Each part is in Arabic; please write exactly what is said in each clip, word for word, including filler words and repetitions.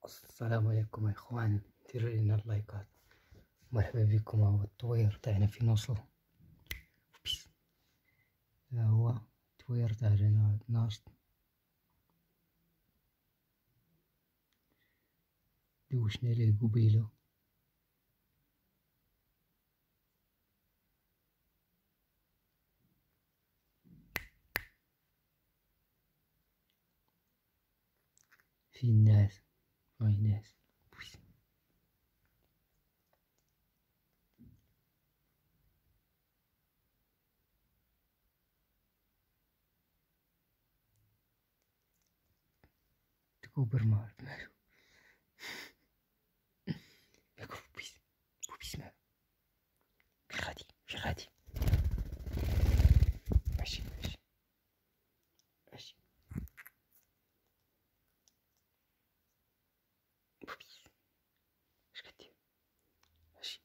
السلام عليكم يا اخوان، ديروا لنا اللايكات. مرحبا بكم. هو التوير تاعنا في نوصلو. بيس. ها هو التوير تاعنا ناشط دوشنا ليه قبيله. في الناس هاي ناس. بيس. تكوبر ما عرفت مالو. ياكل بيس بيس مالو. في غادي في غادي ماشي ماشي ماشي بيس. اش كدير ماشي.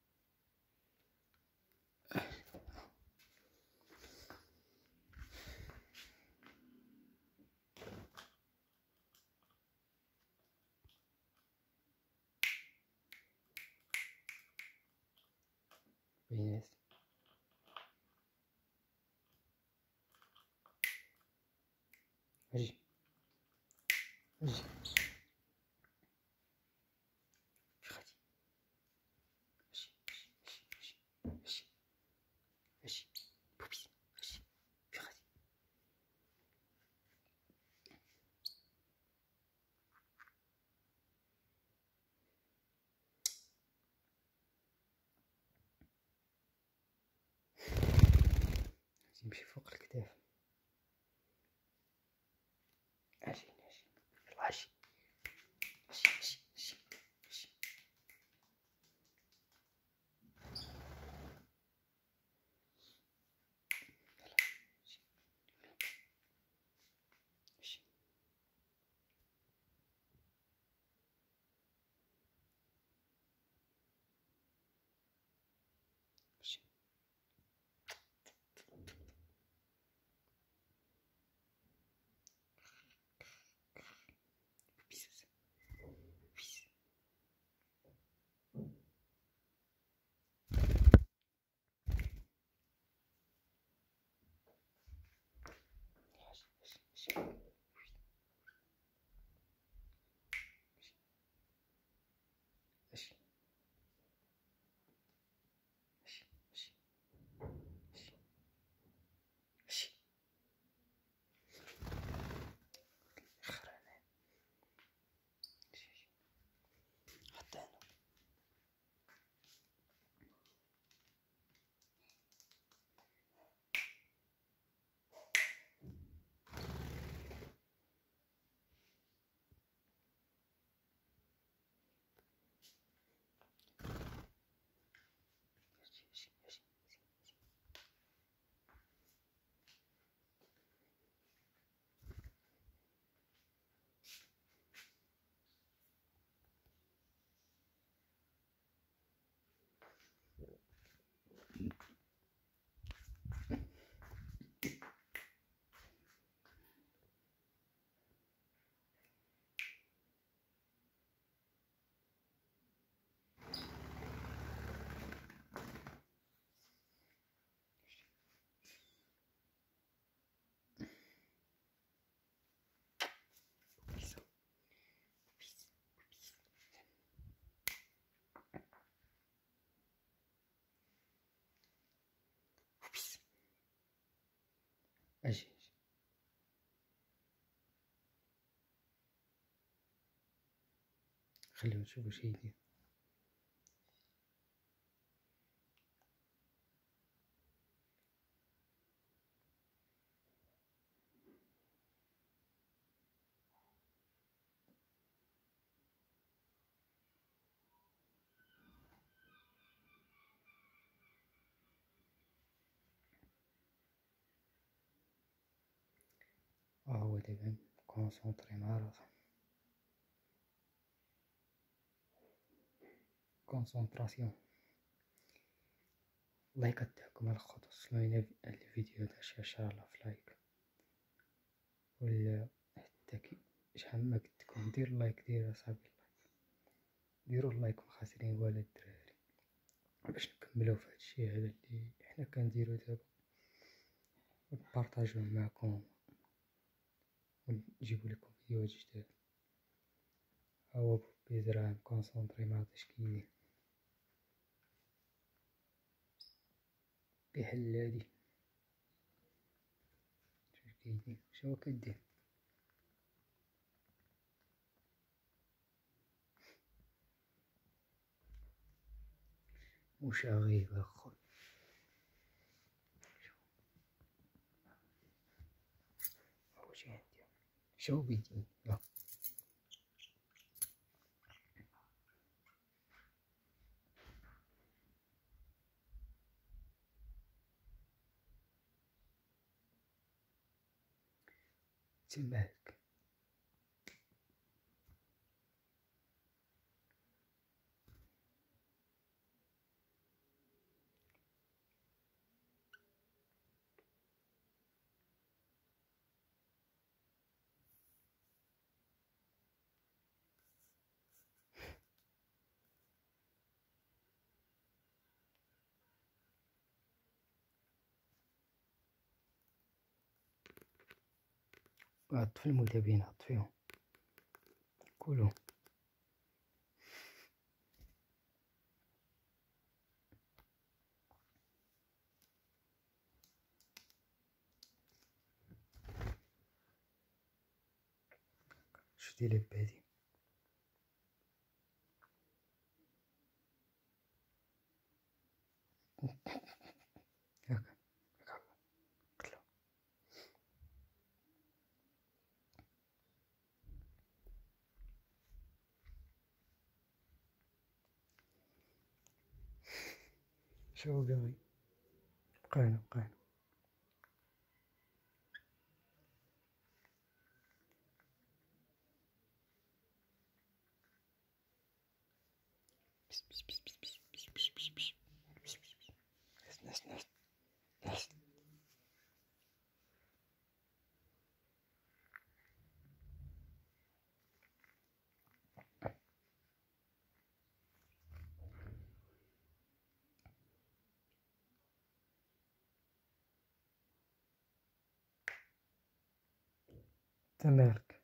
ناس اجي اجي في غادي ماشي ماشي ماشي ماشي ماشي بوبيس ماشي في غادي. يمشي فوق الكتاف. اجي اجي يلا اجي اجي اجي اجي اجي يلا اجي اجي اجي بيس بيس. اجي اجي اجي اجي اجي اجي اجي خرانة. اجي اجي حتى هنا. اجي اجي اجي بيس بيس بيس بيس. اجي اجي خليه نشوف واش يدير. ها هو دابا كونسونطري مع راسو. كونسونطراسيون. لايكات تاعكم على خاطر وصلوا لينا الفيديو تاع شي عشرة آلاف لايك ولا حتى كي شحال ما قلت نفسكم، ديروا لايك، ديروا اصحابي اللايك، ديروا اللايك مخاسرين والو الدراري باش نكملو في هادشي هذا اللي حنا كنديرو دابا، ونبارطاجيوه معكم ونجيبو لكم فيديوهات جداد. هو بوبي زرا مكونسونطري معطيش كيدير بحال هادي. شنو كيدير؟ شنو كدير؟ مشاغب اخويا، واش عندي شو بيدي تماك. طفي المدابين، طفيهم كلهم. شدي لي بادي هاكا هاكا قتلو. شو باغي؟ بقينا بقينا بس بس بس بس بس بس بس بس بس بس بس ناس ناس ناس. تمارك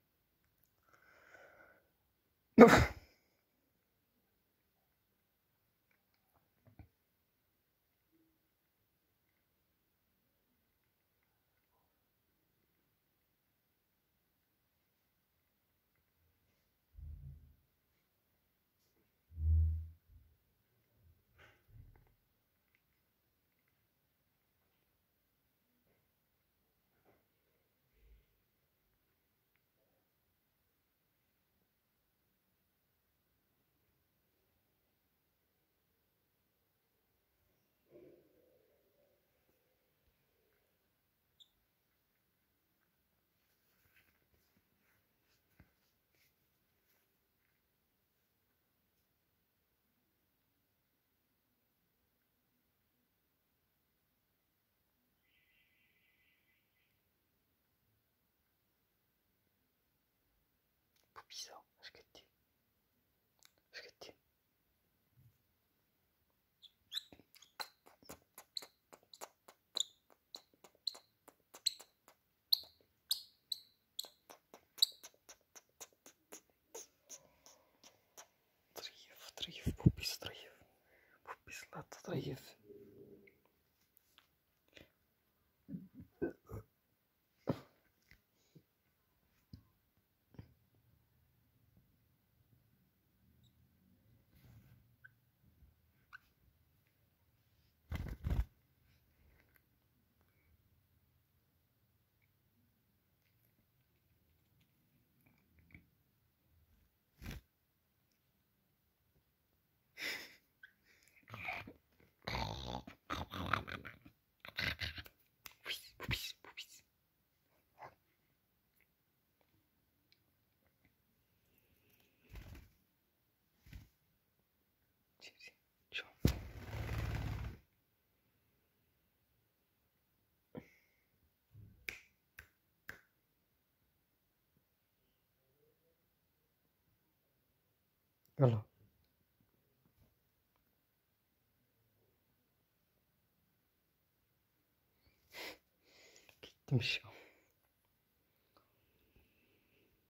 بوبيزا. اش كدير؟ اش كدير؟ طريف طريف بوبيس طريف بوبيس لا تطريف. يلا تمشي.